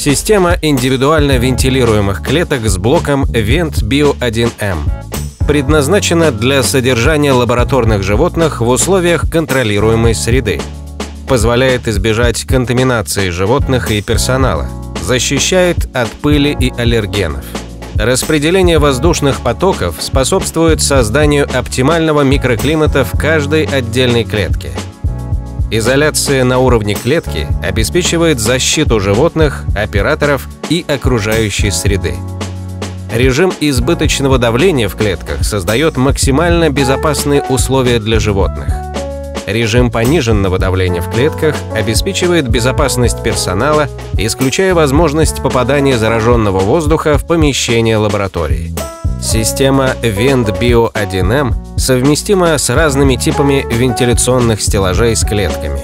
Система индивидуально вентилируемых клеток с блоком VentBio1M предназначена для содержания лабораторных животных в условиях контролируемой среды. Позволяет избежать контаминации животных и персонала, защищает от пыли и аллергенов. Распределение воздушных потоков способствует созданию оптимального микроклимата в каждой отдельной клетке. Изоляция на уровне клетки обеспечивает защиту животных, операторов и окружающей среды. Режим избыточного давления в клетках создает максимально безопасные условия для животных. Режим пониженного давления в клетках обеспечивает безопасность персонала, исключая возможность попадания зараженного воздуха в помещение лаборатории. Система VentBio1M совместима с разными типами вентиляционных стеллажей с клетками.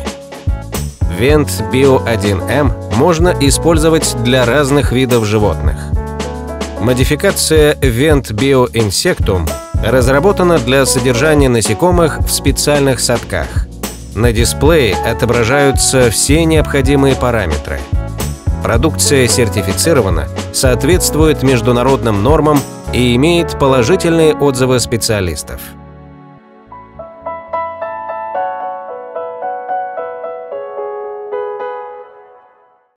VentBio1M можно использовать для разных видов животных. Модификация VentBio Insectum разработана для содержания насекомых в специальных садках. На дисплее отображаются все необходимые параметры. Продукция сертифицирована, соответствует международным нормам и имеет положительные отзывы специалистов.